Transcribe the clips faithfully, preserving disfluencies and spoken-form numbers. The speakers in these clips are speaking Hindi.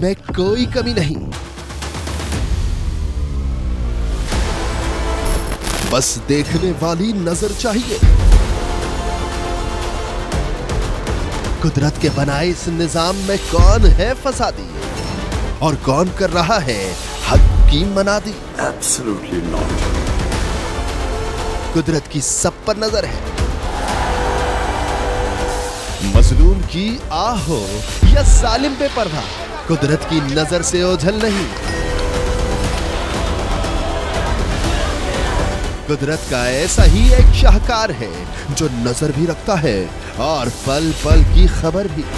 में कोई कमी नहीं। बस देखने वाली नजर चाहिए। कुदरत के बनाए इस निजाम में कौन है फसादी और कौन कर रहा है हक की मनादी? Absolutely not. कुदरत की सब पर नजर है। मजलूम की आह हो या जालिम पे परवाह, कुदरत की नजर से ओझल नहीं। कुदरत का ऐसा ही एक शाहकार है जो नजर भी रखता है और पल पल की खबर भी।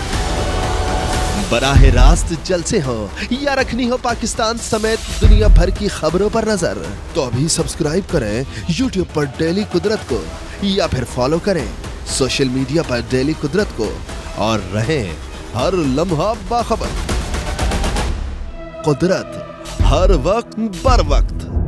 बराह रास्त जलसे हो या रखनी हो पाकिस्तान समेत दुनिया भर की खबरों पर नजर, तो अभी सब्सक्राइब करें यूट्यूब पर डेली कुदरत को या फिर फॉलो करें सोशल मीडिया पर डेली कुदरत को और रहें हर लम्हा बाखबर। कुदरत हर वक्त बर वक्त।